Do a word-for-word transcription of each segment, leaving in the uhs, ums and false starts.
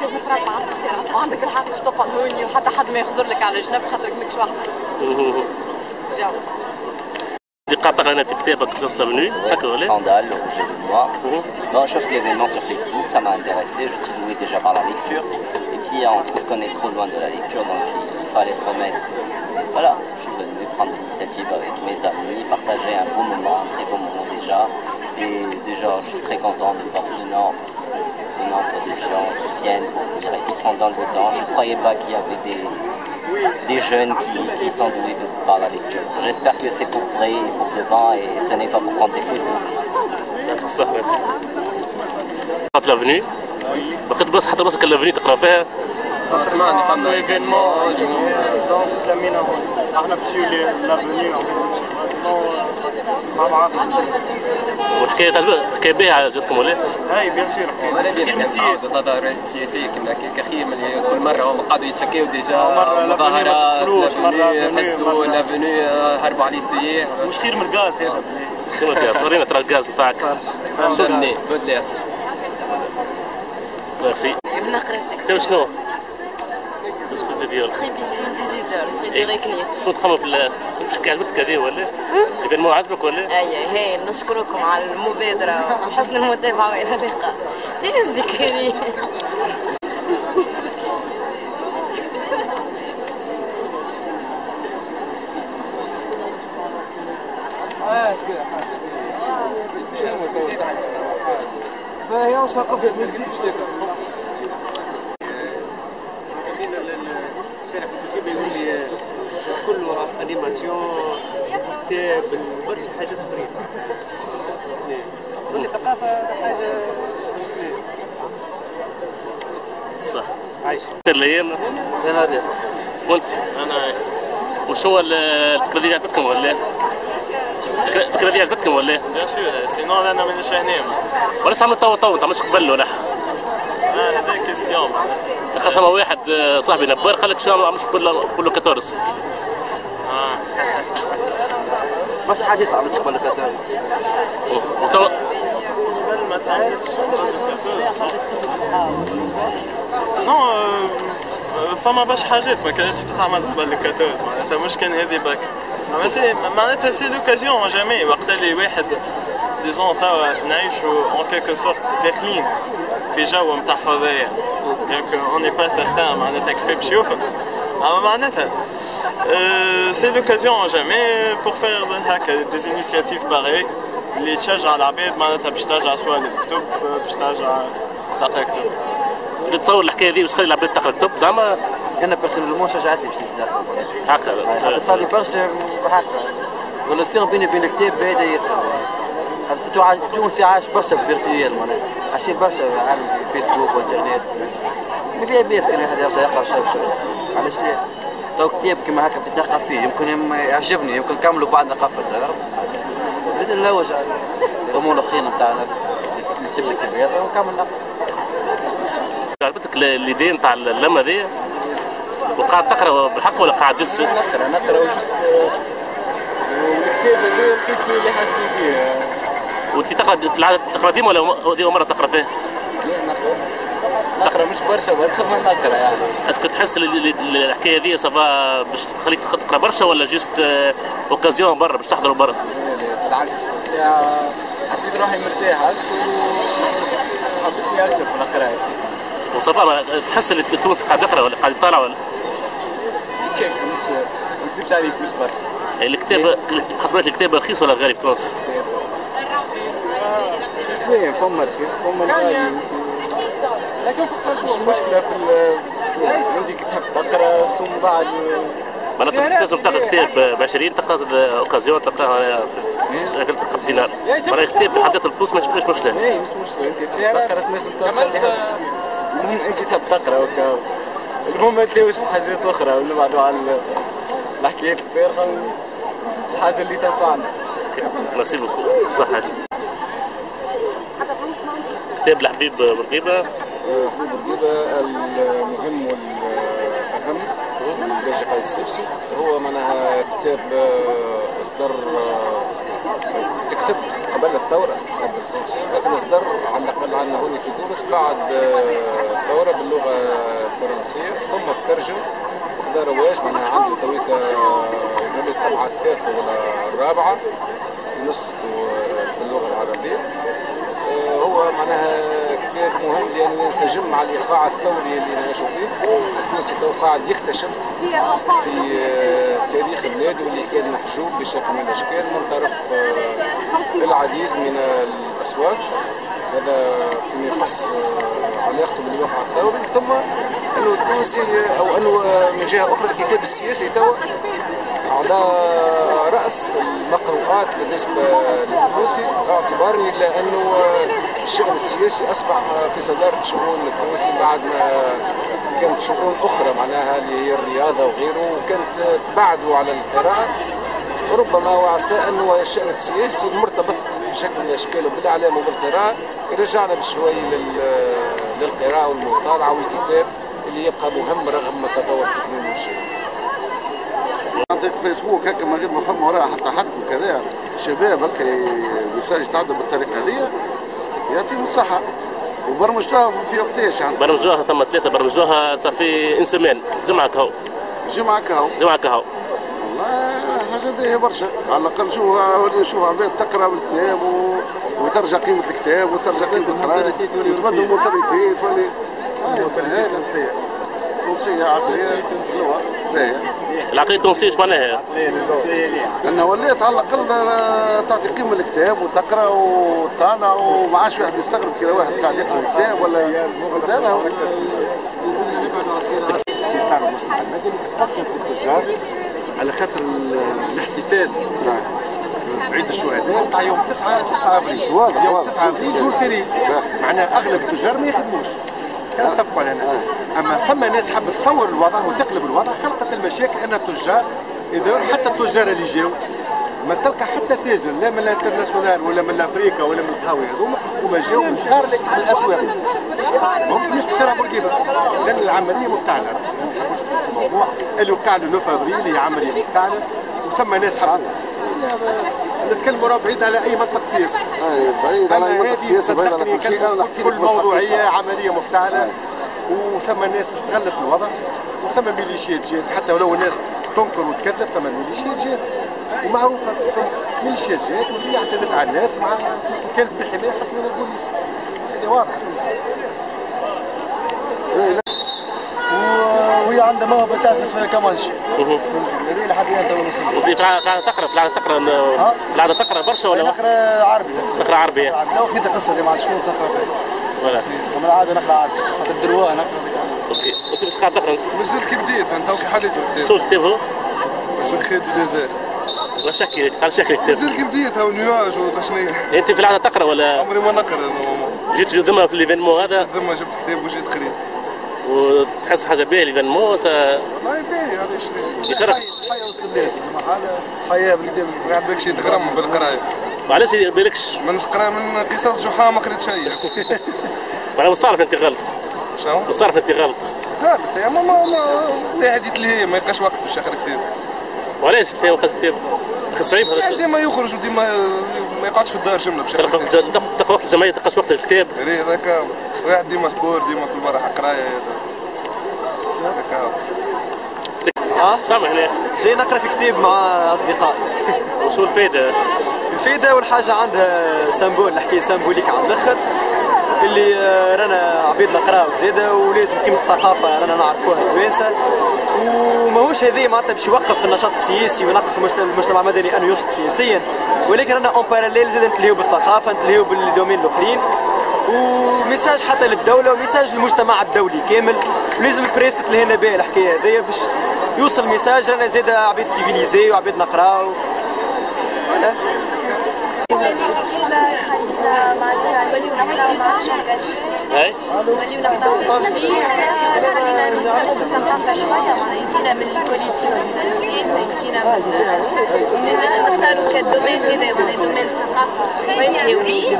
كيفاش نقرا معاك في الشارع، وعندك الحق باش تقعد هوني وحتى حد ما يخزر لك على جنب خاطرك ماكش وحدك. جو. اللي قاطع انا في كتابك في وسط الفني هكا ولا؟ Scandale au G de moi. Bon, je fais l'événement sur Facebook, ça m'a intéressé, je suis doué déjà par la lecture. Et puis on trouve qu'on est trop loin de la lecture, donc il fallait se remettre. Voilà, je suis venu prendre l'initiative avec mes amis, partager un beau moment, un très beau moment déjà. Et déjà, je suis très content de voir ce nombre, ce nombre de gens qui viennent pour lire et qui sont dans le beau temps. Je ne croyais pas qu'il y avait des, des jeunes qui, qui sont doués par la lecture. J'espère que c'est pour vrai et pour devant et ce n'est pas pour prendre des photos. صح merci. قاطع الافني؟ وقت بس حتى راسك الافني تقرا فيها؟ سمعني فما ايفينمون اليوم دونك تلمينا هون احنا نمشيو لافني مع بعض. والحكايه تعجبك الحكايه باهيه عجبتكم ولا؟ اي بيان سور حكايه. انا بين كان تعاود التظاهرات السياسيه كما كخير من كل مره هم قعدوا يتشكيو ديجا مظاهرات فزتوا لافوني هربوا على السياح. مش خير من الغاز هذا. شنو الغاز؟ ورينا ترى الغاز نتاعك. شنو بودلير. ميرسي. نقرا لك. كيف شنو؟ اسكو ديال خيبيستون ديزيدور فريدريك نيتشه. كنت تخمم في الحكايه عجبتك هذه ولا؟ الايفينمون عجبك ولا؟ اي هي نشكركم على المبادره وحسن المتابعه والى اللقاء. تاني الذكري. فهي واش نقف ما تزيدش لك. الشارع كيف يولي كله انيماسيون كتاب برشا حاجات اخرين. تولي ثقافه حاجه صح. عايش. الايام انا ريح. وانت؟ انا وش هو الفكره دي عجبتكم ولا؟ الفكره دي عجبتكم ولا؟ بيان سور سينو انا مانيش هنا ولا تعمل تو تو تعملش قبل ولا؟ اه هذا كيستيون معناتها. خاطر ثما واحد صاحبي نبار قال لك شو ما عملش كله كله كاتورس. اه بس حاجات عملت قبل كاتورس. وتو قبل ما تعملش نو فما باش حاجات ما كانتش تتعمل قبل الكاتورز معناتها مش كان هذه باك معناتها سي لوكازيون جامي وقت اللي واحد ديزون توا نعيشوا اون كيلكو سورت داخلين في جو نتاع حريه دونك اوني با سيغتان معناتها كيف باش يوفق اما معناتها سي لوكازيون جامي بور فير هكا دي انيسياتيف باغي اللي تشجع العباد معناتها باش ترجع سوا الكتب باش ترجع تقرا كتب. تتصور الحكايه دي باش تخلي العباد تقرا كتب زعما؟ انا بيرسونيلمون شجعتني باش نقرا. هكا صار لي برشا هكا ريلاسيون بيني وبين الكتاب بعيده ياسر. خاطر تونسي عايش برشا فيرتويال معناتها عايشين برشا عالم فيسبوك وانترنت. ما فيها بيس كان واحد يرجع يقرا شوي شوي. علاش لا؟ تو كتاب كيما هكا تتثقف فيه يمكن يعجبني يمكن نكملوا بعد نقفل. بدنا نلوج على الامور الاخرين نتاع نكتب الكتاب هذا ونكمل نقرا. عجبتك اليدين نتاع اللمه ذي؟ وقاعد تقرا بالحق ولا قاعد جس؟ نقرا نقرا وجست والكتاب هذا لقيت فيه اللي حاجتي فيه. وانت تقرا في العاده تقرا ديما ولا هذه مره تقرا فيه؟ لا نقرا نقرا مش برشا برشا ما نقرا يعني. اسكو تحس الحكايه هذه صافا باش تخليك تقرا برشا ولا جست اوكازيون برا باش تحضروا برا؟ بالعكس الساعه حسيت روحي مرتاح اكثر وحبيت اكثر في القرايه. وصافا تحس اللي التونسي قاعد يقرا ولا قاعد يطالع ولا؟ كيف مش ما نكذبش عليك مش برشا. الكتاب حسبت الكتاب رخيص ولا غالي في تونس؟ اثنين فما رخيص فما غالي. لكن مش مشكله في الفلوس عندك تحب تقرا ثم بعد معناتها لازم تاخذ كتاب ب عشرين تاخذ اوكازيون تلقاها تلقى بدينار. معناتها الكتاب في حد ذاته الفلوس مش مشكله. اي مش مشكله انت تقرا تنجم تاخذ المهم انت تحب تقرا وكا. المهم ما تلاويش في حاجات اخرى ونبعدوا على الحكايات الفارغه الحاجه اللي تنفعنا. ميرسي بوكو صحة. كتاب الحبيب بورقيبة. حبيب بورقيبة المهم والأهم بالنسبة لقيس السبسي هو معناها كتاب إصدار تكتب قبل الثورة قبل التونسية، لكن اصدر على الأقل عندنا هنا في تونس بعد الثورة باللغة الفرنسية، ثم ترجم وخذا رواج معناها عنده تويكا هذه الطبعة الثالثة ولا الرابعة في نسخته باللغة العربية. هو معناها كتاب مهم لأنه ينسجم مع الإيقاع الثوري اللي نعيشوا فيه. التونسي تو قاعد يكتشف في تاريخ بلاده اللي كان محجوب بشكل من الأشكال من طرف العديد من الأصوات. هذا فيما يخص علاقته بالواقع الثوري. ثم أنه التونسي أو أنه من جهة أخرى الكتاب السياسي تو على رأس المقروءات بالنسبة للتونسي، باعتبار إلى أنه الشأن السياسي أصبح في صدارة شؤون التونسي بعد ما كانت شؤون أخرى معناها اللي هي الرياضة وغيره، وكانت تبعدوا على القراءة. وربما وعسى أنه الشأن السياسي المرتبط بشكل من الأشكال بالإعلام وبالقراءة يرجعنا بشوي للقراءة والمطالعة والكتاب اللي يبقى مهم رغم تطور التكنولوجيا. عندك فيسبوك هكا من غير ما فما وراها حتى حد وكذا شباب هكا ميساج تعدى بالطريقه هذه يعطيهم الصحه. وبرمجتوها في وقتاش يعني؟ برمجوها ثم ثلاثه برمجوها صافي انسمان جمعه كهو جمعه كهو جمعه كهو والله حاجه باهيه برشا. على الاقل شوفها نشوفها عباد تقرا بالكتاب و... وترجع قيمه الكتاب وترجع قيمه القراءه وتبدل المونتاليتي تولي تونسيه تونسيه عقليه باهيه. العقلية التونسية ايش معناها؟ انه وليت على الاقل تعطي قيمه للكتاب وتقرا وتطالع وما عادش واحد يستغرب كذا واحد قاعد يقرا الكتاب ولا هذا هو. لازمنا نبعدوا على الصراع تاع المجتمع المدني خاصة في التجار على خاطر الاحتفال عيد الشهداء تاع يوم تسعة تسعة ابريل. يوم تسعة ابريل جور فيري معناها اغلب التجار ما يخدموش. كانوا اتفقوا على هذا. اما ثم ناس حبت تصور الوضع وتقلب الوضع، خلقت المشاكل ان التجار اذا حتى التجار اللي جاوا ما تلقى حتى تاجر لا من الانترناسيونال ولا من افريقيا ولا من القهوه هذوما وما جاوا من خارج الاسواق. ماهمش مش في شارع بورقيبه لان العمليه مفتعله. الموضوع اللي وقع له تسعة ابريل هي عمليه مفتعله وثم ناس حبت نتكلموا راه بعيد على اي منطق سياسي. بعيد على اي منطق سياسي بعيد على كل شيء. كل موضوعيه عمليه مفتعله وثم ناس استغلت الوضع وثم ميليشيات جات حتى ولو الناس تنكر وتكذب ثم ميليشيات جات ومعروفه ميليشيات جات وهي اعتدت على الناس مع كانت بحمايه حتى من البوليس. هذه واضحه. وهي عندها موهبه تعزف كمانشي. هذه لحد الان تو وصلت. وانت قاعده تقرا في العاده تقرا العاده تقرا برشا ولا؟ نقرا عربي. تقرا عربي. تو خذيت القصه اللي ما عادش كنت نقرا فيها. ولا. من العاده نقرا عربي. خاطر الدروها نقرا. اوكي، وانت باش قاعد تقرا؟ مازلت كي بديت انا تو في حالته الكتاب. شو الكتاب هو؟ سكري دو ديزير. لا شكي قال شكل الكتاب. مازلت كي بديت هاو نيواج ولا شنو هي. انت في العاده تقرا ولا؟ عمري ما نقرا انا. جيت ذمه في الايفينمون هذا؟ ذمه جبت كتاب وجيت قريت. وتحس حاجه باهيه الايفينمون؟ والله باهي هذا شنو؟ يشرف. حياه وسط البلاد. حياه بالقدام. ما عندكش يتغرم بالقرايه. وعلاش بالكش؟ ما نقرا من قصص جحا ما قريت شيء. معناها مصارف انت غلط. شنو؟ مصارف انت غلط. غلط يا ماما ما واحد يتلهي ما يلقاش وقت باش يقرا كتاب. وعلاش تلهي وقت الكتاب؟ صعيب هذا. ديما يخرج وديما ما يقعدش في الدار جمله باش يقرا كتاب. تلقى وقت الجمعيه تلقاش وقت الكتاب. ري هذاك واحد ديما سبور ديما كل مره قرايه هذاك. اه سامحني جاي نقرا في كتاب مع اصدقاء. وشو الفائده؟ الفائده اول حاجه عندها سامبول الحكايه سامبوليك على الاخر اللي رانا عبيد نقراو زاده ولازم قيمه الثقافه رانا نعرفوها التوانسه وماهوش هذا معناتها باش يوقف النشاط السياسي ويوقف المجتمع المدني انه ينشط سياسيا ولكن رانا اون باراليل زاد نتلهيو بالثقافه نتلهيو بالدومين الاخرين وميساج حتى للدوله وميساج للمجتمع الدولي كامل ولازم البريس تلهينا بها الحكايه هذيا باش يوصل ميساج رانا زاد عبيد سيفيليزي وعبيد نقراو. هاي نوليو نقراو نتنقى شويه يزينا من البوليتيك يزينا السياسه يزينا نختاروا كالدومين هذا معناها دومين الثقافه نتلاو بيه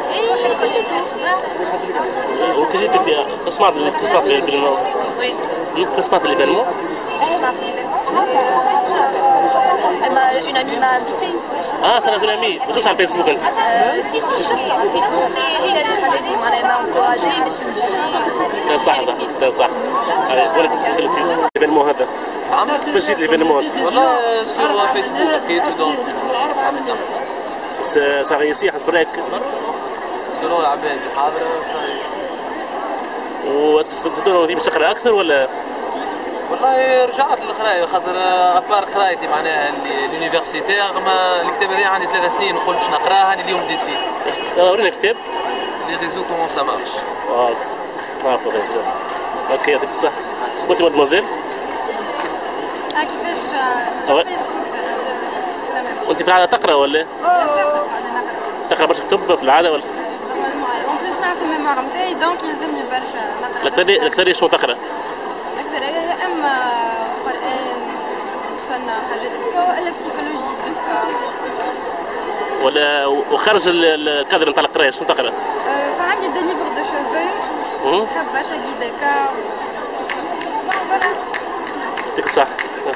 وكي جيت سمعت سمعت الايفينمون؟ سمعت الايفينمون؟ سمعت الايفينمون؟ une amie m'a invitée. اه سنة في الامي ما شفتش على الفيسبوك انت؟ سي سي شفت على الفيسبوك هي اللي خلتني معناها ما انكوراجي باش نجي. صح صح ده صح. ولك الايفينمون هذا كيفاش جيت الايفينمون؟ والله سور فيسبوك لقيته دونك سا ريسي حسب رايك؟ سلو العباد حاضرة صحيح. واسكو تدور باش تقرا اكثر ولا؟ والله رجعت للقرايه خاطر ابار قرايتي معناها لونيفرسيتير ما الكتاب هذا عندي ثلاث سنين نقول باش نقراه هاني اليوم بديت فيه. ورينا الكتاب. لي ريزو كومون سا مارش. اه نعرفو غير بزاف. اوكي يعطيك الصحة. كنت مادموزيل؟ اه كيفاش فيسبوك وانت في العادة تقرا ولا؟ تقرا برشا كتب في العادة ولا؟ اون بليس نعرف الميموار نتاعي دونك يلزمني برشا نقرا. الأكثرية الأكثرية شنو تقرا؟ الأكثرية يا إما قرآن فن حاجات هكا وإلا بسيكولوجي دو سبور. ولا وخارج الكادر نتاع القراية شنو تقرا؟ فعندي دي ليفر دو شوفي نحب برشا جيداكا. يعطيك الصحة.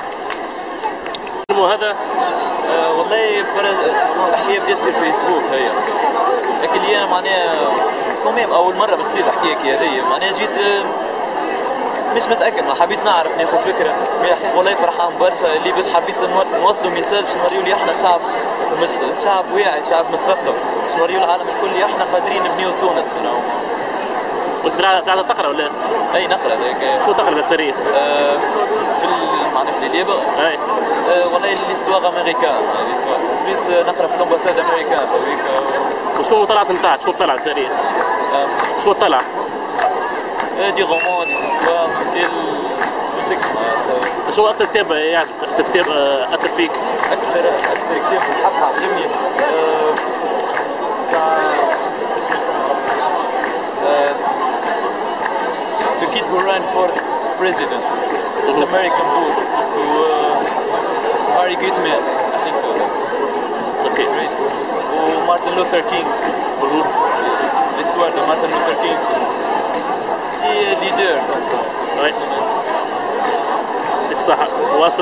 هذا أه والله الحكايه بدات تصير فيسبوك هي لكن اللي انا معناها كوميم اول مره بتصير الحكايه كي هذيا معناها جيت مش متاكد ما حبيت نعرف ناخذ فكره والله فرحان برشا اللي باش حبيت نوصلوا ميساج باش نوريو اللي احنا شعب شعب واعي شعب مثقف باش نوريو العالم الكل اللي احنا قادرين نبنيو تونس هنا. وانت قاعد تقرا ولا؟ اي نقرا ذاك. شو تقرا الأكثرية؟ أه في معناها في الليبر؟ اي أه والله ليستواغ امريكان ليستواغ بليس نقرا في الامباساد امريكان هذيك. وشنو طلعت نتاعك؟ شنو طلع الأكثرية؟ شنو طلع؟ دي رومان دي استواغ ديال شنو أكثر كتاب يعجبك؟ أكثر كتاب أثر فيك؟ أكثر أكثر كتاب الحق عجبني The Kid Who Ran for President. It's an American book to uh, Harry Gutman, I think so. Okay. Great. Or Martin Luther King. L'histoire de Martin Luther King. Et leader. Oui. يعطيك الصحة. واصل.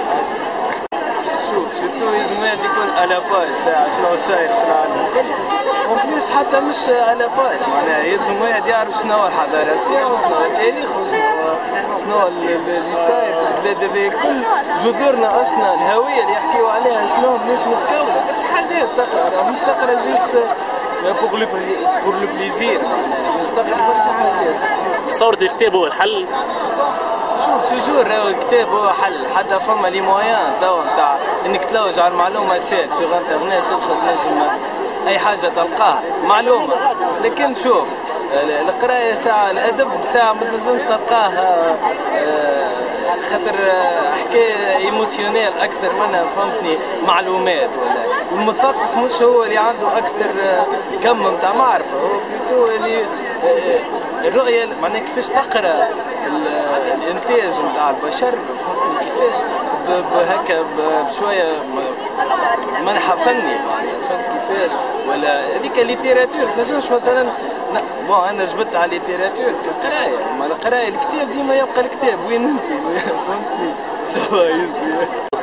شوف سيرتو يلزمنا يكون على باج ساعة شنو صاير في العالم. اون بليس حتى مش على باج معناها يلزم واحد يعرف شنو الحضارة نتاعو شنو التاريخ شنو اللي صاير في البلاد هذيا كل جذورنا اصلا الهوية اللي يحكيو عليها شنو الناس متكونة برشا حاجات تقرا مش تقرا جوست بور لو بور لو بليزير تقرا برشا حاجات. صورة الكتاب هو الحل؟ شوف توجور راهو الكتاب هو حل حتى فما لي مويان توا نتاع انك تلوج على المعلومه سهل سوغ انترنت تدخل نجم اي حاجه تلقاها معلومه لكن شوف القرايه ساعه الادب ساعه ما تنجمش تلقاها خاطر حكايه ايموسيونيل اكثر منها فهمتني معلومات ولا المثقف مش هو اللي عنده اكثر كم نتاع معرفه هو بلوتو اللي الرؤيه معناها كيفاش تقرا الانتاج نتاع البشر كيفاش هكا بشويه منحى فني فهمت كيفاش ولا هذيك الليتيراتور ما تنجمش مثلا بون انا جبت على الليتيراتور كقرايه اما القرايه الكتاب ديما يبقى الكتاب وين انت فهمتني سوا يزي.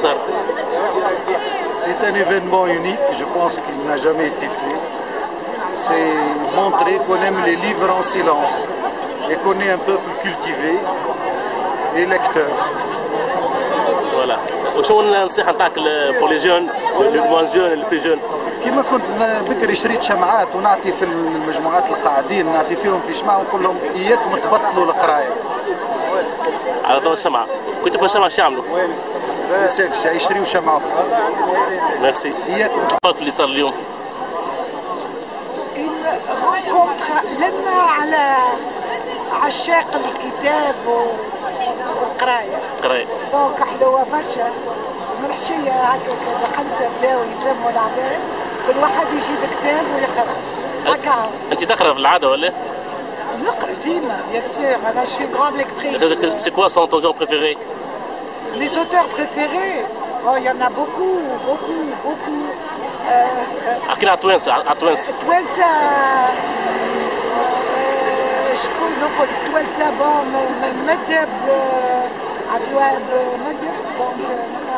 C'est un événement unique, je pense qu'il n'a jamais été fait. C'est montrer qu'on aime les livres en silence et qu'on est un peuple cultivé et lecteur. Voilà. وشو النصيحة نتاعك pour les jeunes, les moins jeunes et les plus jeunes؟ كيما كنت بكري شريت شمعات ونعطي في المجموعات القاعدين نعطي فيهم في شمعة ونقول لهم إياكم تبطلوا القراية. على ضوء الشمعة. كنت تبغى الشمعة شو يعملوا؟ ما يسالش يشريوا شمعة أخرى. ميرسي. إياكم. اللي صار اليوم. لنا على عشاق الكتاب والقرايه. قرايه. دونك حلوه برشا من العشيه هكا خمسه بداو يتلموا العباد كل واحد يجيب كتاب ويقرا. هكا. أنت تقرا في العادة ولا؟ نقرا ديما بيان سور انا شي غراند ليكتريس. C'est quoi son genre préféré? Les auteurs préférés, oh, il y en a beaucoup, beaucoup, beaucoup. احكي على توانسة على توانسة. توانسة شكون نقول توانسة بون مدب عبد الوهاب مدر دونك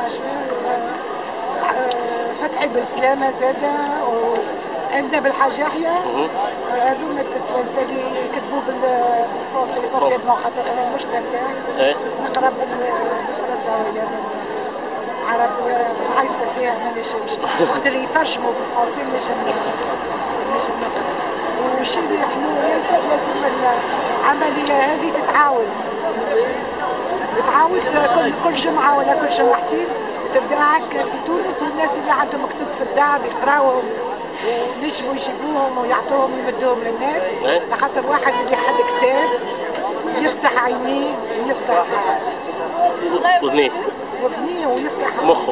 فتحي بالسلامه زاده وعندنا بالحاج يحيى هذوما التلامذه اللي يكتبوا بالفرنسي سونسيبمون خاطر انا المشكله تاعي نقرا بالفرنساويه عرب عايفه فيها ما نجمش وقت اللي يترجموا بالفرنسي نجم نجم نقرا والشيء اللي احنا ياسر لازم العمليه هذه تتعاود تتعاود كل كل جمعه ولا كل جمعتين تبدا هكا في تونس والناس اللي عندهم كتب في الدار يقراوهم ونجموا يجيبوهم ويعطوهم يمدوهم للناس لخاطر واحد اللي يحل كتاب يفتح عينيه ويفتح وذنيه وذنيه ويفتح مخه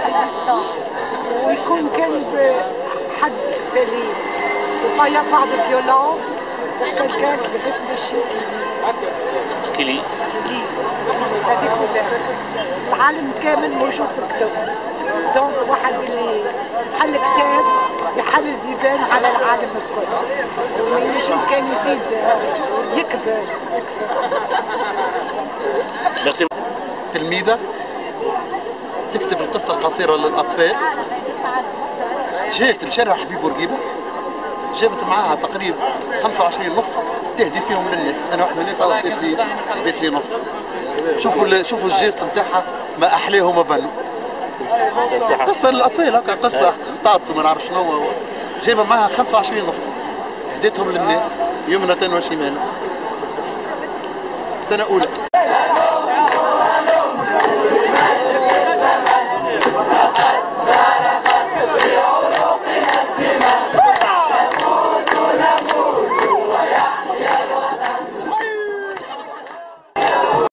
ويكون كان بحد سليم وما يقع بالفيولونس وكان يرفلشي احكي لي هذيك العالم كامل موجود في الكتب دونك واحد اللي حل كتاب يحل البيبان على العالم الكل وينجم كان يزيد يكبر ميرسي. تلميذة تكتب القصة القصيرة للأطفال جات لشارع حبيب بورقيبة جابت معاها تقريبا خمسة وعشرين نسخة تهدي فيهم للناس. أنا واحد من الناس أول اديت لي اديت لي نسخة. شوفوا شوفوا الجيست نتاعها ما أحلاه وما بنوا. قصة للأطفال هكا قصة طاطس ما نعرف شنو جايبة معاها خمسة وعشرين نسخة هديتهم للناس يمنة وشمالة. سنة أولى.